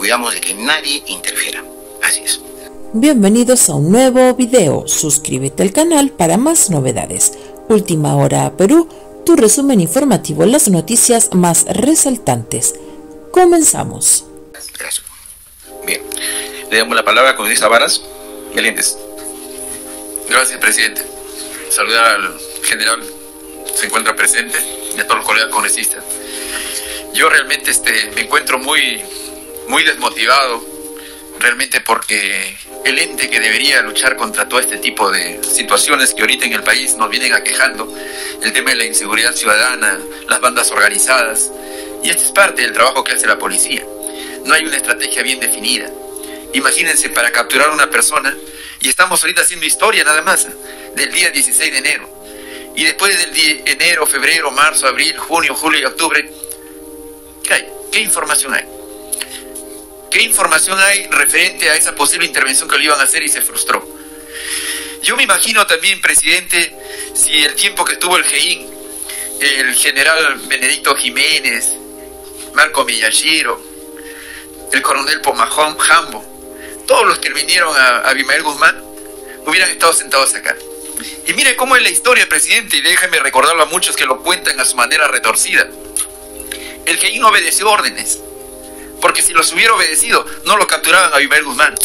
cuidamos de que nadie interfiera. Así es. Bienvenidos a un nuevo video. Suscríbete al canal para más novedades. Última Hora Perú, tu resumen informativo en las noticias más resaltantes. Comenzamos. Gracias. Bien, le damos la palabra a Congresista Varas. Meléndez. Gracias, presidente. Saludar al general, se encuentra presente, y a todos los colegas congresistas. Yo realmente me encuentro muy desmotivado, realmente, porque el ente que debería luchar contra todo este tipo de situaciones que ahorita en el país nos vienen aquejando, el tema de la inseguridad ciudadana, las bandas organizadas, y esto es parte del trabajo que hace la policía. No hay una estrategia bien definida. Imagínense, para capturar a una persona, y estamos ahorita haciendo historia nada más, del día 16 de enero. Y después del día enero, febrero, marzo, abril, junio, julio y octubre, ¿qué hay? ¿Qué información hay? ¿Qué información hay referente a esa posible intervención que lo iban a hacer y se frustró? Yo me imagino también, presidente, si el tiempo que estuvo el GEIN, el general Benedicto Jiménez, Marco Miyashiro, el coronel Pomajón Jambo, todos los que vinieron a Abimael Guzmán, hubieran estado sentados acá. Y mire cómo es la historia, presidente, y déjeme recordarlo a muchos que lo cuentan a su manera retorcida. El GEIN no obedeció órdenes, porque si los hubiera obedecido, no lo capturaban a Abimael Guzmán.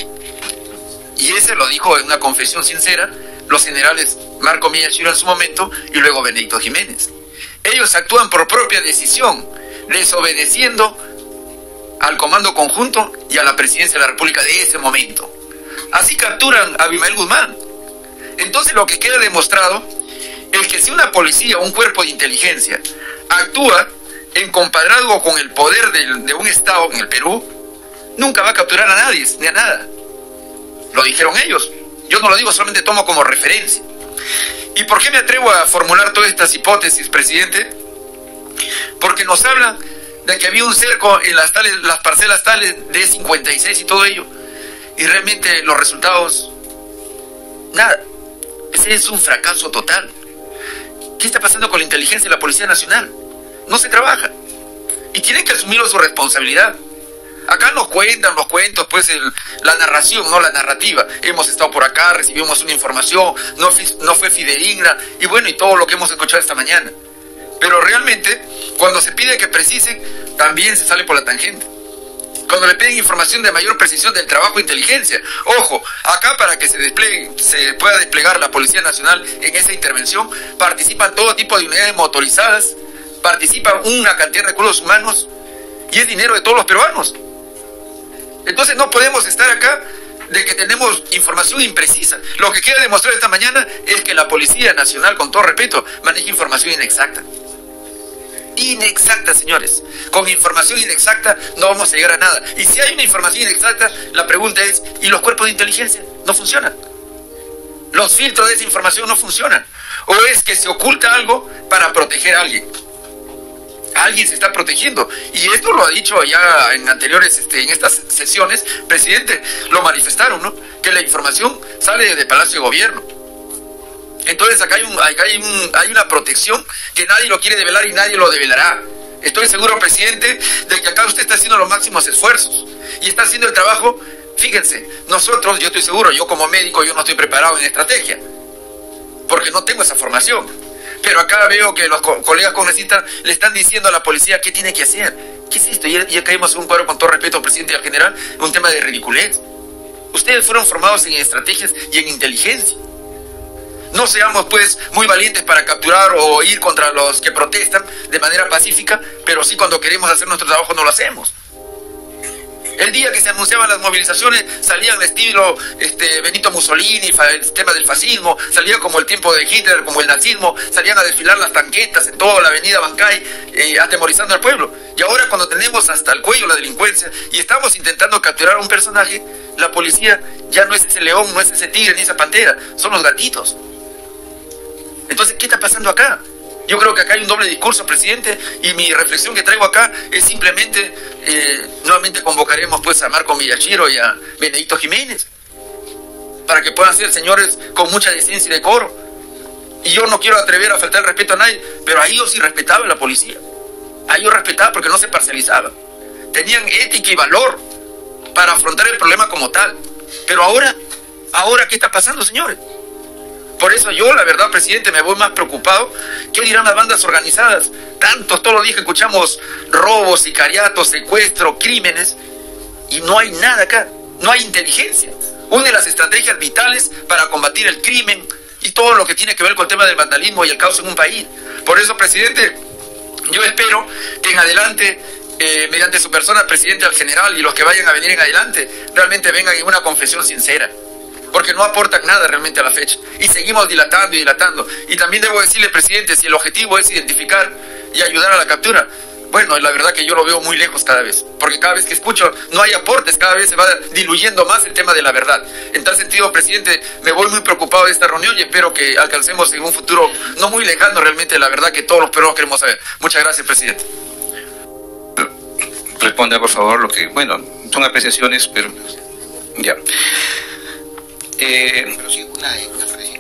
Y ese lo dijo en una confesión sincera los generales Marco Miyashiro en su momento y luego Benedicto Jiménez. Ellos actúan por propia decisión, desobedeciendo al comando conjunto y a la presidencia de la República de ese momento. Así capturan a Abimael Guzmán. Entonces lo que queda demostrado es que si una policía o un cuerpo de inteligencia actúa en compadrazgo con el poder de un Estado en el Perú, nunca va a capturar a nadie, ni a nada. Lo dijeron ellos. Yo no lo digo, solamente tomo como referencia. ¿Y por qué me atrevo a formular todas estas hipótesis, presidente? Porque nos hablan de que había un cerco en las parcelas tales de 56 y todo ello, y realmente los resultados, nada. Ese es un fracaso total. ¿Qué está pasando con la inteligencia de la Policía Nacional? No se trabaja. Y tienen que asumir su responsabilidad. Acá nos cuentan los cuentos, pues la narración, no la narrativa. Hemos estado por acá, recibimos una información, no fue fidedigna, y bueno, y todo lo que hemos escuchado esta mañana. Pero realmente, cuando se pide que precisen, también se sale por la tangente. Cuando le piden información de mayor precisión del trabajo de inteligencia. Ojo, acá para que se pueda desplegar la Policía Nacional en esa intervención, participan todo tipo de unidades motorizadas, participan una cantidad de recursos humanos, y es dinero de todos los peruanos. Entonces no podemos estar acá de que tenemos información imprecisa. Lo que queda demostrado esta mañana es que la Policía Nacional, con todo respeto, maneja información inexacta. Inexacta, señores. Con información inexacta no vamos a llegar a nada. Y si hay una información inexacta, la pregunta es, ¿y los cuerpos de inteligencia? No funcionan. Los filtros de esa información no funcionan. ¿O es que se oculta algo para proteger a alguien? Alguien se está protegiendo. Y esto lo ha dicho ya en anteriores, en estas sesiones, presidente, lo manifestaron, ¿no? Que la información sale de Palacio de Gobierno. Entonces acá hay una protección que nadie lo quiere develar y nadie lo develará. Estoy seguro, presidente, de que acá usted está haciendo los máximos esfuerzos y está haciendo el trabajo. Fíjense, nosotros, yo estoy seguro, yo como médico, yo no estoy preparado en estrategia, porque no tengo esa formación. Pero acá veo que los colegas congresistas le están diciendo a la policía qué tiene que hacer. ¿Qué es esto? Ya caímos en un cuadro, con todo respeto al presidente y al general, un tema de ridiculez. Ustedes fueron formados en estrategias y en inteligencia. No seamos pues muy valientes para capturar o ir contra los que protestan de manera pacífica, pero sí cuando queremos hacer nuestro trabajo no lo hacemos. El día que se anunciaban las movilizaciones salían de estilo Benito Mussolini, el tema del fascismo, salía como el tiempo de Hitler, como el nazismo, salían a desfilar las tanquetas en toda la avenida Bancay, atemorizando al pueblo. Y ahora cuando tenemos hasta el cuello la delincuencia y estamos intentando capturar a un personaje, la policía ya no es ese león, no es ese tigre ni esa pantera, son los gatitos. Entonces, ¿qué está pasando acá? Yo creo que acá hay un doble discurso, presidente, y mi reflexión que traigo acá es simplemente, nuevamente convocaremos pues a Marco Miyashiro y a Benedicto Jiménez, para que puedan ser señores con mucha decencia y decoro. Y yo no quiero atrever a faltar el respeto a nadie, pero a ellos sí respetaba la policía. A ellos respetaba porque no se parcializaba. Tenían ética y valor. para afrontar el problema como tal. Pero ahora, ¿qué está pasando, señores? Por eso yo, la verdad, presidente, me voy más preocupado. ¿Qué dirán las bandas organizadas? Todos los días que escuchamos robos, sicariatos, secuestros, crímenes, y no hay nada acá, no hay inteligencia. Una de las estrategias vitales para combatir el crimen y todo lo que tiene que ver con el tema del vandalismo y el caos en un país. Por eso, presidente, yo espero que en adelante, mediante su persona, presidente, al general y los que vayan a venir en adelante, realmente vengan en una confesión sincera, porque no aportan nada realmente a la fecha. Y seguimos dilatando y dilatando. Y también debo decirle, presidente, si el objetivo es identificar y ayudar a la captura, bueno, la verdad que yo lo veo muy lejos cada vez, porque cada vez que escucho no hay aportes, cada vez se va diluyendo más el tema de la verdad. En tal sentido, presidente, me voy muy preocupado de esta reunión y espero que alcancemos en un futuro no muy lejano realmente la verdad que todos los peruanos queremos saber. Muchas gracias, presidente. Responda, por favor, lo que... Bueno, son apreciaciones, pero... Ya. Pero sí, una frase.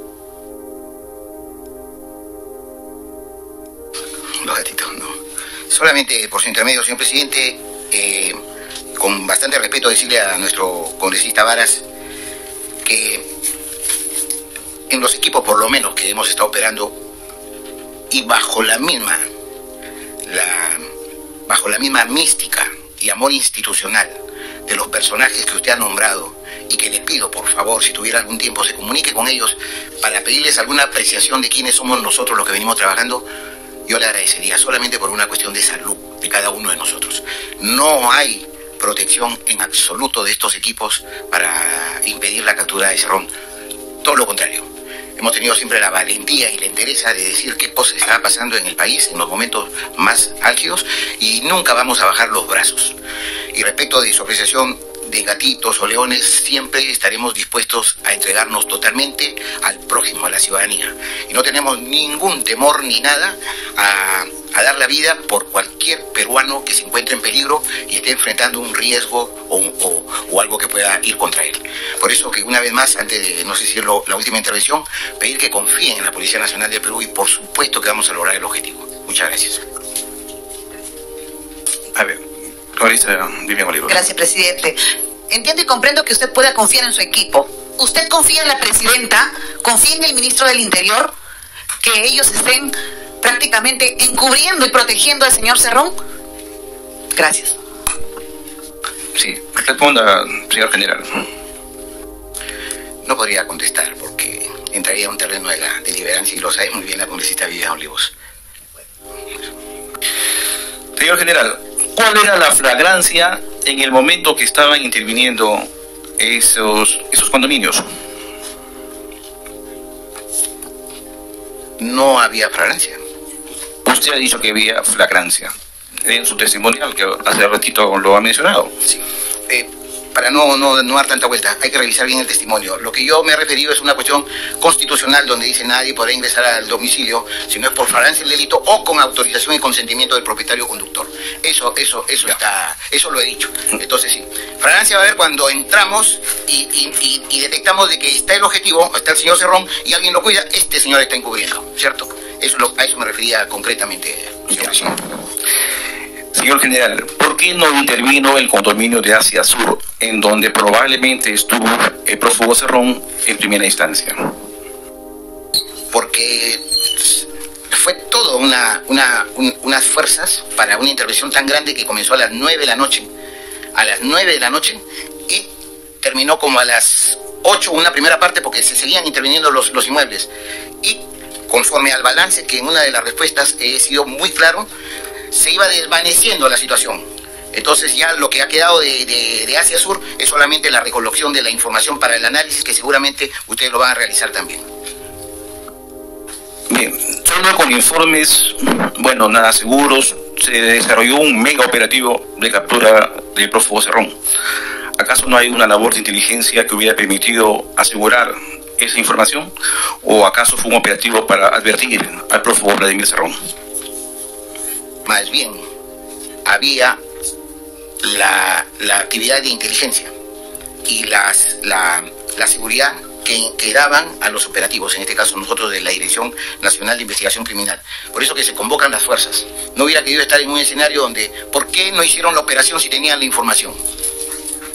Los gatitos, no. Solamente por su intermedio, señor presidente, con bastante respeto decirle a nuestro congresista Varas que en los equipos, por lo menos, que hemos estado operando, y bajo la misma mística y amor institucional de los personajes que usted ha nombrado, y que le pido, por favor, si tuviera algún tiempo, se comunique con ellos para pedirles alguna apreciación de quiénes somos nosotros los que venimos trabajando, yo le agradecería, solamente por una cuestión de salud de cada uno de nosotros. No hay protección en absoluto de estos equipos para impedir la captura de Cerrón. Todo lo contrario. Hemos tenido siempre la valentía y la entereza de decir qué cosa está pasando en el país en los momentos más álgidos y nunca vamos a bajar los brazos. Y respecto de su apreciación de gatitos o leones, siempre estaremos dispuestos a entregarnos totalmente al prójimo, a la ciudadanía. Y no tenemos ningún temor ni nada a dar la vida por cualquier peruano que se encuentre en peligro y esté enfrentando un riesgo o algo que pueda ir contra él. Por eso que una vez más, antes de, no sé si es la última intervención, pedir que confíen en la Policía Nacional del Perú y por supuesto que vamos a lograr el objetivo. Muchas gracias. A ver, Vivian Olivo. Gracias, presidente. Entiendo y comprendo que usted pueda confiar en su equipo. ¿Usted confía en la presidenta? ¿Confía en el ministro del Interior? ¿Que ellos estén prácticamente encubriendo y protegiendo al señor Cerrón? Gracias. Sí, responda, señor general. No podría contestar porque entraría a un terreno de la deliberancia y lo sabe muy bien la congresista Vivian Olivos. Señor general, ¿cuál era la flagrancia en el momento que estaban interviniendo esos condominios? No había flagrancia. Usted ha dicho que había flagrancia en su testimonial, que hace ratito lo ha mencionado. Sí. Para no dar tanta vuelta, hay que revisar bien el testimonio. Lo que yo me he referido es una cuestión constitucional donde dice nadie podrá ingresar al domicilio si no es por flagrancia del delito o con autorización y consentimiento del propietario conductor. Eso lo he dicho. Entonces sí, flagrancia va a haber cuando entramos y detectamos de que está el objetivo, está el señor Cerrón y alguien lo cuida, este señor está encubriendo, ¿cierto? A eso me refería concretamente, señor presidente. Señor general, ¿por qué no intervino el condominio de Asia Sur, en donde probablemente estuvo el prófugo Cerrón en primera instancia? Porque fue todo unas fuerzas para una intervención tan grande que comenzó a las 9 de la noche. A las 9 de la noche y terminó como a las 8, una primera parte, porque se seguían interviniendo los inmuebles. Y conforme al balance, que en una de las respuestas he sido muy claro, se iba desvaneciendo la situación. Entonces ya lo que ha quedado de Asia Sur es solamente la recolección de la información para el análisis, que seguramente ustedes lo van a realizar también. Bien, solo con informes, bueno, nada seguros, se desarrolló un mega operativo de captura del prófugo Cerrón. ¿Acaso no hay una labor de inteligencia que hubiera permitido asegurar esa información? ¿O acaso fue un operativo para advertir al prófugo Vladimir Cerrón? Más bien, había la actividad de inteligencia y la seguridad que daban a los operativos, en este caso nosotros de la Dirección Nacional de Investigación Criminal. Por eso que se convocan las fuerzas. No hubiera querido estar en un escenario donde, ¿por qué no hicieron la operación si tenían la información?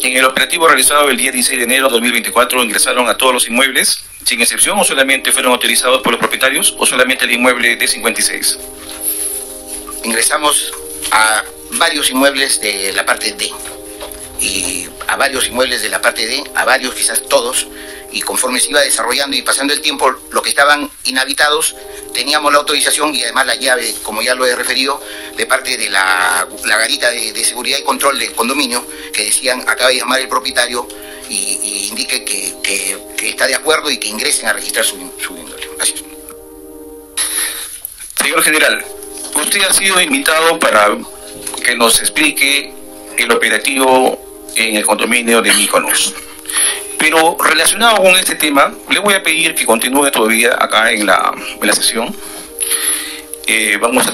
En el operativo realizado el día 16 de enero de 2024 ingresaron a todos los inmuebles, sin excepción, o solamente fueron autorizados por los propietarios, o solamente el inmueble D56. Ingresamos a varios inmuebles de la parte D y a varios inmuebles de la parte D, a varios, quizás todos, y conforme se iba desarrollando y pasando el tiempo, los que estaban inhabitados teníamos la autorización y además la llave, como ya lo he referido, de parte de la garita de seguridad y control del condominio, que decían, acaba de llamar el propietario y indique que está de acuerdo y que ingresen a registrar su índole. Gracias. Señor general, usted ha sido invitado para que nos explique el operativo en el condominio de Mykonos. Pero relacionado con este tema, le voy a pedir que continúe todavía acá en la sesión. Vamos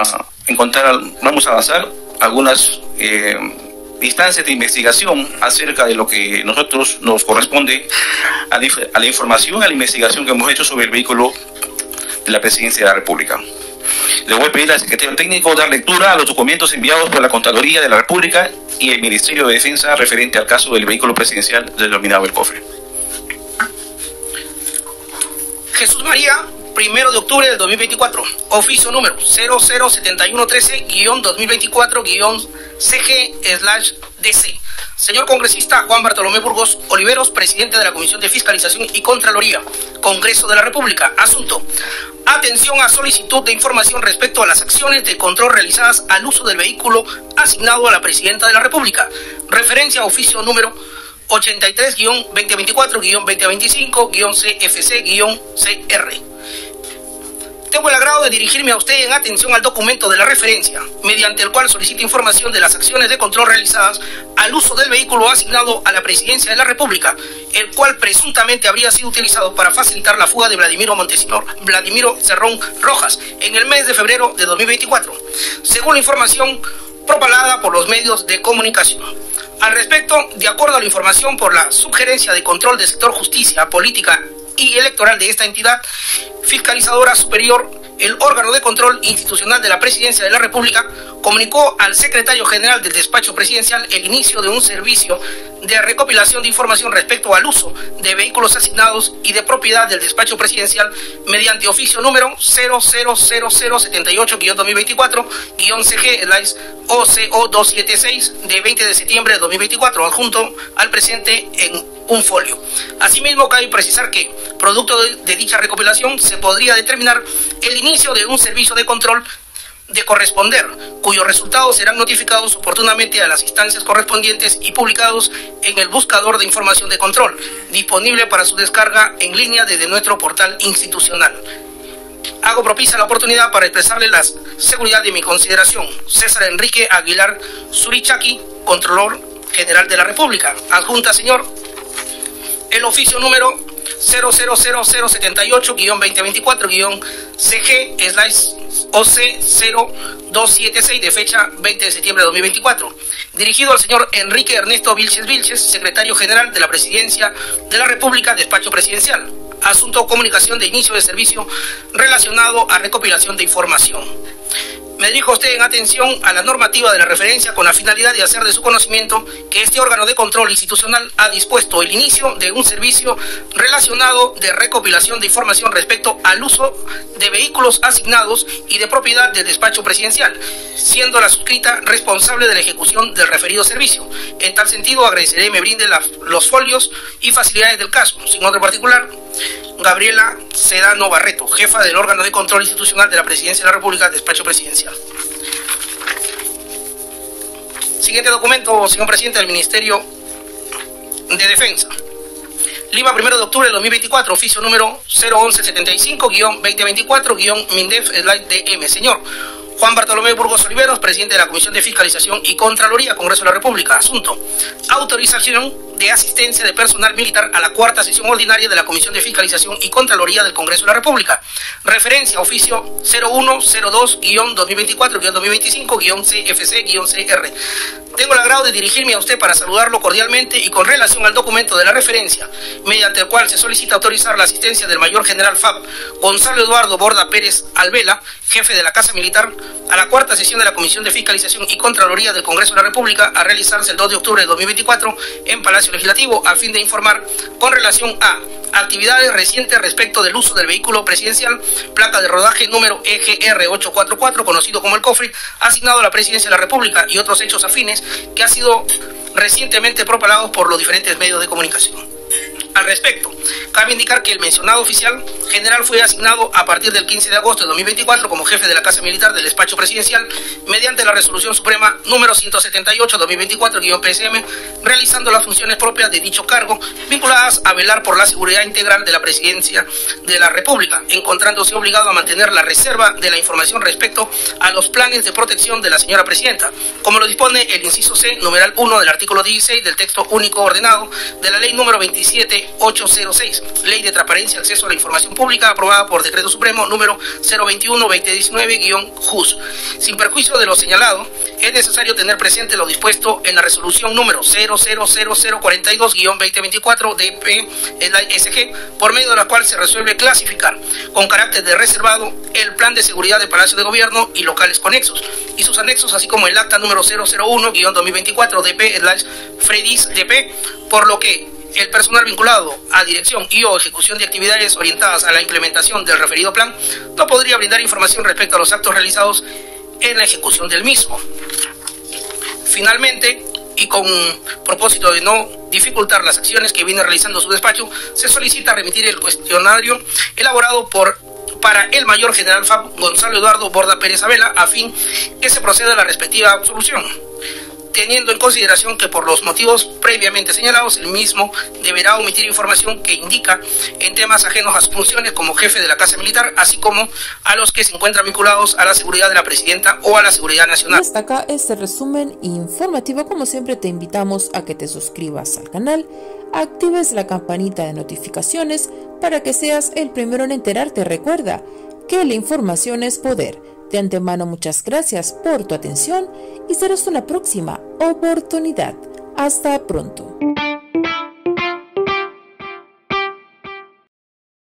a avanzar algunas instancias de investigación acerca de lo que nosotros nos corresponde a la información, a la investigación que hemos hecho sobre el vehículo de la Presidencia de la República. Le voy a pedir al secretario técnico dar lectura a los documentos enviados por la Contraloría de la República y el Ministerio de Defensa referente al caso del vehículo presidencial denominado El Cofre. Jesús María, 1 de octubre del 2024, oficio número 007113-2024-CG/DC. Señor congresista Juan Bartolomé Burgos Oliveros, presidente de la Comisión de Fiscalización y Contraloría, Congreso de la República. Asunto: atención a solicitud de información respecto a las acciones de control realizadas al uso del vehículo asignado a la Presidenta de la República. Referencia a oficio número 83-2024-2025-CFC-CR. Tengo el agrado de dirigirme a usted en atención al documento de la referencia, mediante el cual solicita información de las acciones de control realizadas al uso del vehículo asignado a la Presidencia de la República, el cual presuntamente habría sido utilizado para facilitar la fuga de Vladimiro Cerrón Rojas en el mes de febrero de 2024, según la información propalada por los medios de comunicación. Al respecto, de acuerdo a la información por la Subgerencia de Control del Sector Justicia, Política y Electoral de esta entidad fiscalizadora superior, el órgano de control institucional de la Presidencia de la República comunicó al secretario general del despacho presidencial el inicio de un servicio de recopilación de información respecto al uso de vehículos asignados y de propiedad del despacho presidencial mediante oficio número 00078-2024-CG/OCO276 de 20 de septiembre de 2024, adjunto al presente en un folio. Asimismo, cabe precisar que, producto de dicha recopilación, se podría determinar el inicio de un servicio de control de corresponder, cuyos resultados serán notificados oportunamente a las instancias correspondientes y publicados en el buscador de información de control, disponible para su descarga en línea desde nuestro portal institucional. Hago propicia la oportunidad para expresarle la seguridad de mi consideración. César Enrique Aguilar Surichaki, Contralor General de la República. Adjunta, señor, el oficio número 0008-2024-CG/OC0276 de fecha 20 de septiembre de 2024, dirigido al señor Enrique Ernesto Vilches, secretario general de la Presidencia de la República, despacho presidencial. Asunto: comunicación de inicio de servicio relacionado a recopilación de información. Me dirijo a usted en atención a la normativa de la referencia con la finalidad de hacer de su conocimiento que este órgano de control institucional ha dispuesto el inicio de un servicio relacionado de recopilación de información respecto al uso de vehículos asignados y de propiedad del despacho presidencial, siendo la suscrita responsable de la ejecución del referido servicio. En tal sentido, agradeceré me brinde los folios y facilidades del caso. Sin otro particular, Gabriela Sedano Barreto, jefa del órgano de control institucional de la Presidencia de la República, despacho presidencial. Siguiente documento, señor presidente, del Ministerio de Defensa. Lima, 1 de octubre del 2024, oficio número 01175-2024-MINDEF/DM. Señor Juan Bartolomé Burgos Oliveros, presidente de la Comisión de Fiscalización y Contraloría, Congreso de la República. Asunto: autorización de asistencia de personal militar a la cuarta sesión ordinaria de la Comisión de Fiscalización y Contraloría del Congreso de la República. Referencia oficio 0102-2024-2025-CFC-CR. Tengo el agrado de dirigirme a usted para saludarlo cordialmente y con relación al documento de la referencia, mediante el cual se solicita autorizar la asistencia del Mayor General FAB Gonzalo Eduardo Borda Pérez Alvela, jefe de la Casa Militar, a la cuarta sesión de la Comisión de Fiscalización y Contraloría del Congreso de la República a realizarse el 2 de octubre de 2024 en Palacio Legislativo, a fin de informar con relación a actividades recientes respecto del uso del vehículo presidencial, placa de rodaje número EGR844, conocido como el cofre, asignado a la Presidencia de la República, y otros hechos afines que han sido recientemente propalados por los diferentes medios de comunicación. Al respecto, cabe indicar que el mencionado oficial general fue asignado a partir del 15 de agosto de 2024 como jefe de la Casa Militar del Despacho Presidencial mediante la Resolución Suprema número 178-2024-PSM, realizando las funciones propias de dicho cargo vinculadas a velar por la seguridad integral de la Presidencia de la República, encontrándose obligado a mantener la reserva de la información respecto a los planes de protección de la señora Presidenta, como lo dispone el inciso C, numeral 1 del artículo 16 del texto único ordenado de la Ley número 27806, Ley de Transparencia y Acceso a la Información Pública, aprobada por Decreto Supremo número 021-2019-JUS. Sin perjuicio de lo señalado, es necesario tener presente lo dispuesto en la resolución número 000042-2024-DP-SG, por medio de la cual se resuelve clasificar con carácter de reservado el Plan de Seguridad del Palacio de Gobierno y locales conexos, y sus anexos, así como el acta número 001-2024-DP-FREDIS-DP, por lo que el personal vinculado a dirección y o ejecución de actividades orientadas a la implementación del referido plan no podría brindar información respecto a los actos realizados en la ejecución del mismo. Finalmente, y con propósito de no dificultar las acciones que viene realizando su despacho, se solicita remitir el cuestionario elaborado para el Mayor General FAB Gonzalo Eduardo Borda Pérez Alvela, a fin que se proceda a la respectiva absolución, teniendo en consideración que por los motivos previamente señalados, el mismo deberá omitir información que indica en temas ajenos a sus funciones como jefe de la Casa Militar, así como a los que se encuentran vinculados a la seguridad de la Presidenta o a la seguridad nacional. Hasta acá este resumen informativo. Como siempre, te invitamos a que te suscribas al canal, actives la campanita de notificaciones para que seas el primero en enterarte. Recuerda que la información es poder. De antemano, muchas gracias por tu atención y será hasta una próxima oportunidad. Hasta pronto.